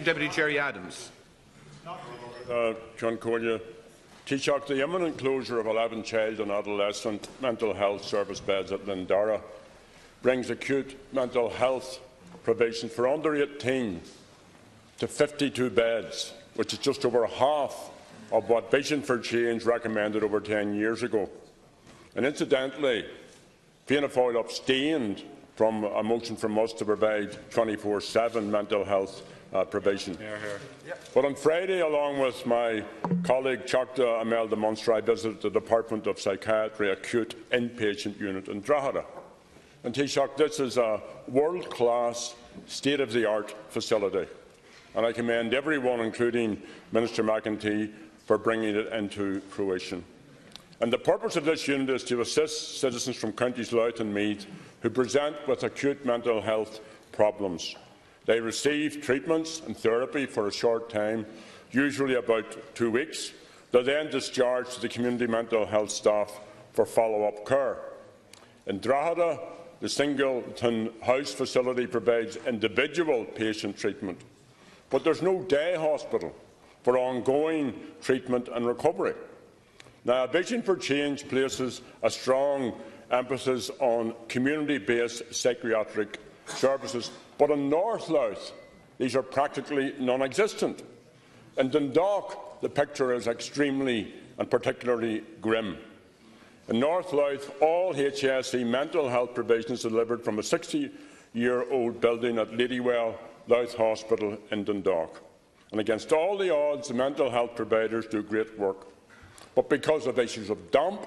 Deputy Jerry Adams. John Collier. Taoiseach, the imminent closure of 11 child and adolescent mental health service beds at Lindara brings acute mental health provision for under 18 to 52 beds, which is just over half of what Vision for Change recommended over 10 years ago. And incidentally, Fianna Fáil abstained from a motion from us to provide 24/7 mental health provision. But on Friday, along with my colleague Chocta Imelda Munster, I visited the Department of Psychiatry acute inpatient unit in Drogheda. And Taoiseach, this is a world-class, state-of-the-art facility, and I commend everyone, including Minister McEntee, for bringing it into fruition. And the purpose of this unit is to assist citizens from counties Louth and Meath who present with acute mental health problems. They receive treatments and therapy for a short time, usually about 2 weeks. They are then discharged to the community mental health staff for follow-up care. In Drogheda, the Singleton House facility provides individual patient treatment, but there is no day hospital for ongoing treatment and recovery. Now, Vision for Change places a strong emphasis on community-based psychiatric services, but in North Louth, these are practically non-existent. In Dundalk, the picture is extremely and particularly grim. In North Louth, all HSE mental health provision is delivered from a 60-year-old building at Ladywell Louth Hospital in Dundalk. And against all the odds, the mental health providers do great work. But because of issues of damp,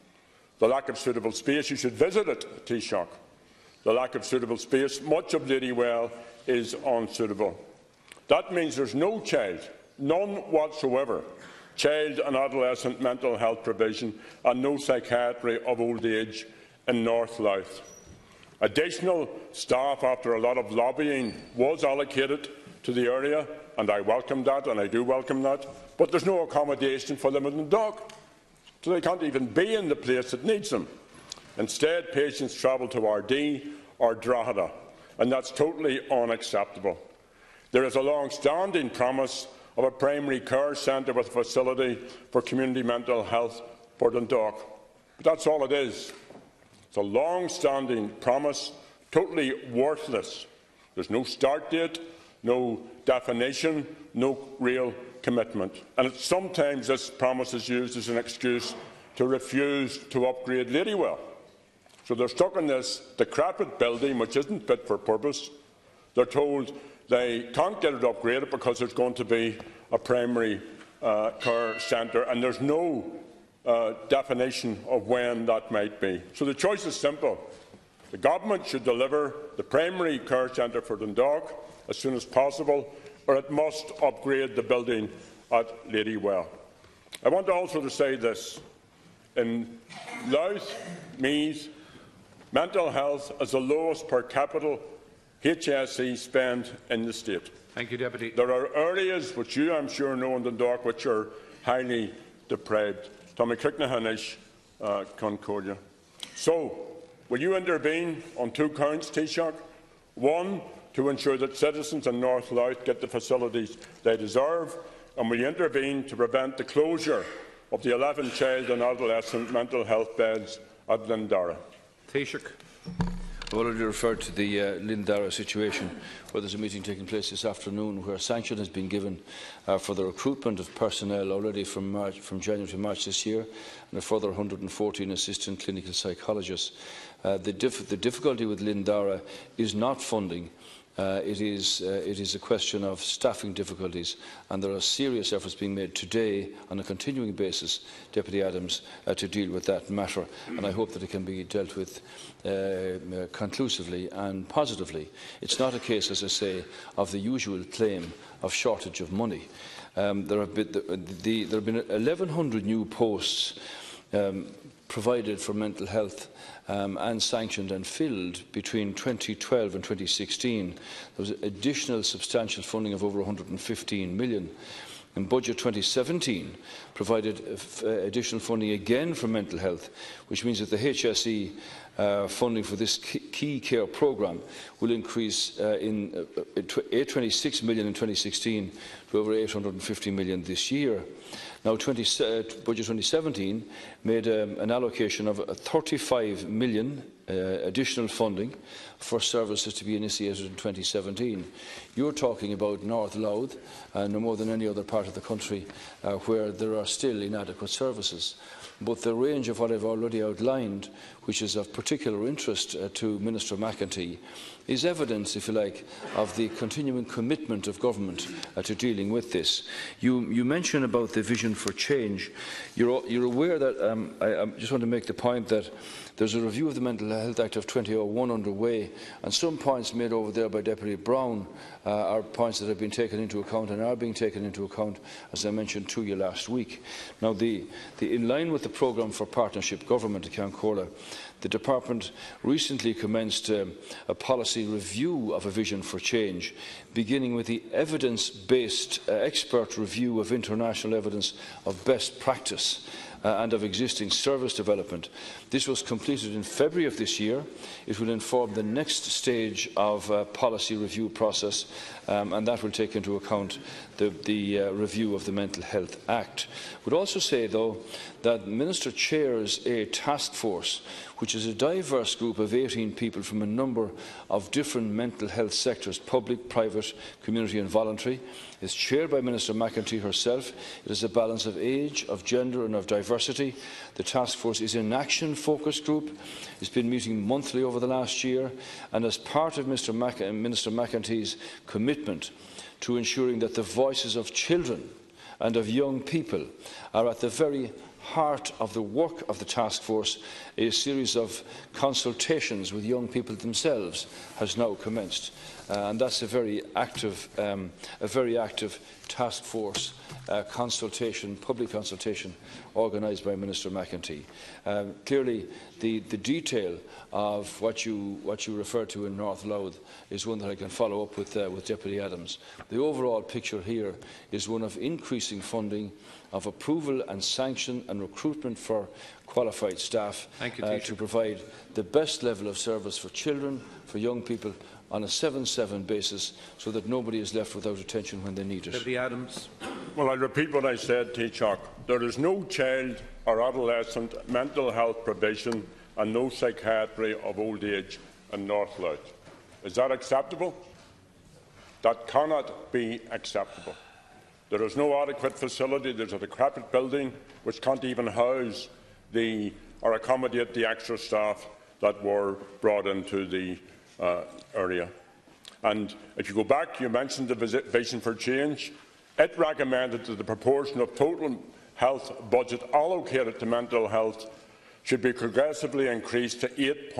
the lack of suitable space, you should visit it, Taoiseach. The lack of suitable space, much of Ladywell is unsuitable. That means there is no child, none whatsoever, child and adolescent mental health provision and no psychiatry of old age in North Louth. Additional staff, after a lot of lobbying, was allocated to the area, and I welcome that, and I do welcome that, but there is no accommodation for them in Dundalk, so they can't even be in the place that needs them. Instead, patients travel to RD or Drogheda, and that's totally unacceptable. There is a long-standing promise of a primary care centre with a facility for community mental health for Dundalk, but that's all it is. It's a long-standing promise, totally worthless. There's no start date, no definition, no real commitment. And sometimes this promise is used as an excuse to refuse to upgrade Ladywell. So they're stuck in this decrepit building which isn't fit for purpose. They're told they can't get it upgraded because there's going to be a primary care centre, and there's no definition of when that might be. So the choice is simple. The government should deliver the primary care centre for Dundalk as soon as possible, or it must upgrade the building at Ladywell. I want also to say this. In Louth, Meath, mental health is the lowest per capita HSE spend in the state. Thank you, Deputy. There are areas which you, I'm sure, know in Dundalk which are highly deprived. Tommy Cricknahanish, Concordia. So, will you intervene on 2 counts, Taoiseach? One, to ensure that citizens in North Louth get the facilities they deserve, and will you intervene to prevent the closure of the 11 child and adolescent mental health beds at Lindara? Taoiseach. I've already referred to the Lindara situation, where there is a meeting taking place this afternoon where sanction has been given for the recruitment of personnel already from January to March this year, and a further 114 assistant clinical psychologists. The difficulty with Lindara is not funding. It is a question of staffing difficulties, and there are serious efforts being made today on a continuing basis, Deputy Adams, to deal with that matter, and I hope that it can be dealt with conclusively and positively. It's not a case, as I say, of the usual claim of shortage of money. There have been 1,100 new posts provided for mental health and sanctioned and filled between 2012 and 2016. There was additional substantial funding of over 115 million. In Budget 2017 provided additional funding again for mental health, which means that the HSE funding for this key care programme will increase in 826 million in 2016 to over 850 million this year. Now, Budget 2017 made an allocation of 35 million additional funding for services to be initiated in 2017. You're talking about North Louth, no more than any other part of the country where there are still inadequate services. But the range of what I've already outlined, which is of particular interest to Minister McEntee, is evidence, if you like, of the continuing commitment of government to dealing with this. You mentioned about the vision for change. You're aware that I just want to make the point that there's a review of the Mental Health Act of 2001 underway, and some points made over there by Deputy Brown are points that have been taken into account and are being taken into account, as I mentioned to you last week. Now, in line with the programme for partnership government at Cairncorla, the Department recently commenced a policy review of a vision for change, beginning with the evidence-based expert review of international evidence of best practice and of existing service development. This was completed in February of this year. It will inform the next stage of policy review process, and that will take into account the review of the Mental Health Act. I would also say, though, that the Minister chairs a task force which is a diverse group of 18 people from a number of different mental health sectors, public, private, community and voluntary. It's chaired by Minister McEntee herself. It is a balance of age, of gender and of diversity. The task force is an action-focused group. It's been meeting monthly over the last year, and as part of Minister McEntee's commitment to ensuring that the voices of children and of young people are at the very heart of the work of the task force, a series of consultations with young people themselves has now commenced, and that's a very active task force consultation, public consultation, organised by Minister McEntee. Clearly, the detail of what you refer to in North Louth is one that I can follow up with Deputy Adams. The overall picture here is one of increasing funding, of approval and sanction and recruitment for qualified staff to provide the best level of service for children, for young people, on a 7/7 basis, so that nobody is left without attention when they need it. Deputy Adams. Well, I repeat what I said, Taoiseach. There is no child or adolescent mental health provision and no psychiatry of old age in North Louth. Is that acceptable? That cannot be acceptable. There is no adequate facility. There's a decrepit building which can't even house or accommodate the extra staff that were brought into the area. And if you go back, you mentioned the Vision for Change. It recommended that the proportion of total health budget allocated to mental health should be progressively increased to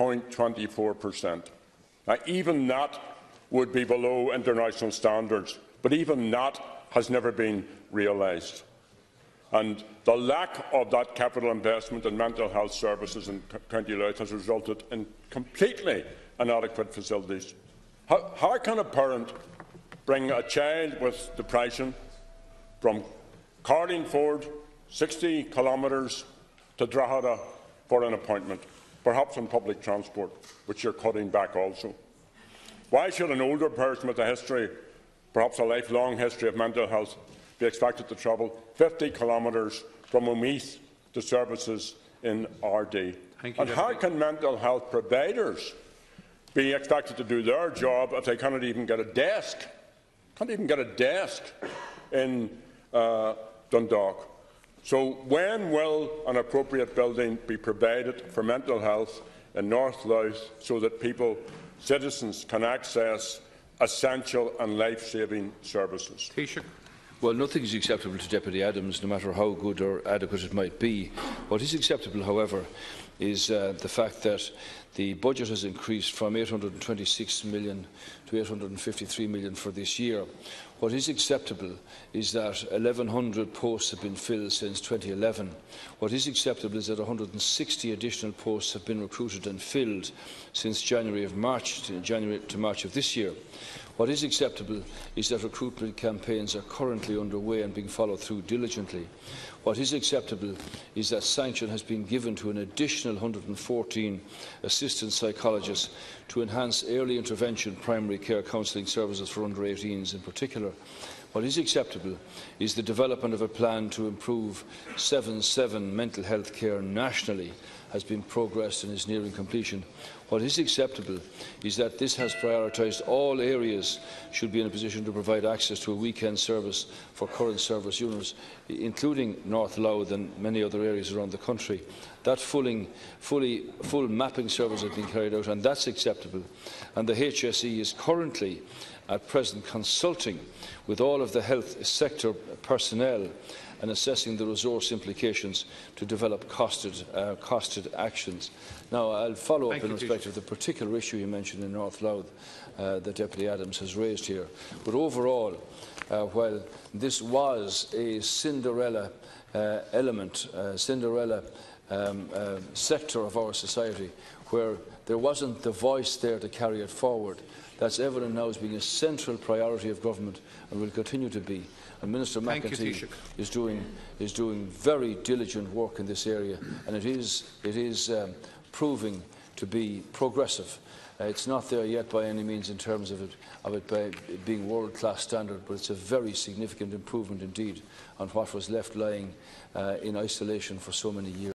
8.24%. Now, even that would be below international standards, but even that has never been realised. And the lack of that capital investment in mental health services in County Louth has resulted in completely inadequate facilities. How can a parent bring a child with depression from Carlingford, 60 kilometres, to Drogheda for an appointment, perhaps on public transport, which you're cutting back also? Why should an older person with a history, perhaps a lifelong history of mental health, be expected to travel 50 kilometres from Omeath to services in RD? And how can mental health providers be expected to do their job if they cannot even get a desk? Can't even get a desk in Dundalk. So when will an appropriate building be provided for mental health in North Louth so that citizens can access essential and life-saving services? Taoiseach. Well, nothing is acceptable to Deputy Adams, no matter how good or adequate it might be. What is acceptable, however, is the fact that the budget has increased from 826 million to 853 million for this year. What is acceptable is that 1,100 posts have been filled since 2011. What is acceptable is that 160 additional posts have been recruited and filled since January to March of this year. What is acceptable is that recruitment campaigns are currently underway and being followed through diligently. What is acceptable is that sanction has been given to an additional 114 assistant psychologists to enhance early intervention primary care counselling services for under-18s in particular. What is acceptable is the development of a plan to improve 7/7 mental health care nationally has been progressed and is nearing completion. What is acceptable is that this has prioritised all areas should be in a position to provide access to a weekend service for current service units, including North Louth and many other areas around the country. That full mapping service has been carried out, and that's acceptable. And the HSE is currently, at present, consulting with all of the health sector personnel and assessing the resource implications to develop costed actions. Now, I'll follow up in respect of the particular issue you mentioned in North Louth that Deputy Adams has raised here. But overall, while this was a Cinderella sector of our society where there wasn't the voice there to carry it forward, that's evident now as being a central priority of government and will continue to be. And Minister McEntee is doing very diligent work in this area, and it is proving to be progressive. It's not there yet by any means in terms of it being world-class standard, but it's a very significant improvement indeed on what was left lying in isolation for so many years.